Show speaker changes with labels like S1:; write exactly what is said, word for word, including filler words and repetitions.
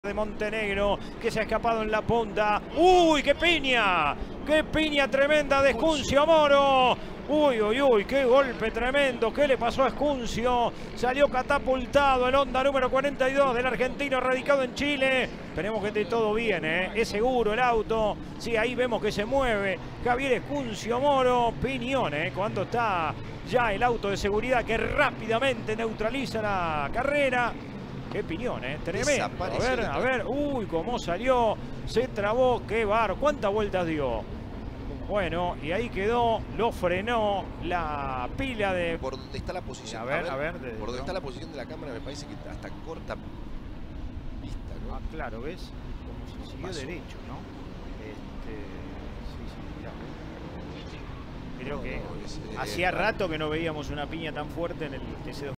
S1: de Montenegro, que se ha escapado en la punta. ¡Uy, qué piña! ¡Qué piña tremenda de Escuncio Moro! ¡Uy, uy, uy! ¡Qué golpe tremendo! ¿Qué le pasó a Escuncio? Salió catapultado el Honda número cuarenta y dos del argentino radicado en Chile. Esperemos que esté todo bien, ¿eh? Es seguro el auto. Sí, ahí vemos que se mueve Javier Escuncio Moro. Piñón, ¿eh? Cuando está ya el auto de seguridad que rápidamente neutraliza la carrera. Qué piñón, ¿eh? Tremendo. A ver, a ver. Uy, cómo salió. Se trabó. Qué bar. ¿Cuántas vueltas dio? Bueno, y ahí quedó. Lo frenó la pila de...
S2: Por donde está la posición.
S1: A ver, a ver.
S2: A ver por donde está la posición de la cámara me parece que hasta corta vista, ¿no?
S1: Ah, claro, ¿ves? Como si siguió
S2: Pasó.
S1: derecho, ¿no? Este... Sí, sí, mirá. Creo
S2: No,
S1: que
S2: no, es, eh,
S1: hacía
S2: raro.
S1: rato que no veíamos una piña tan fuerte en el T C dos.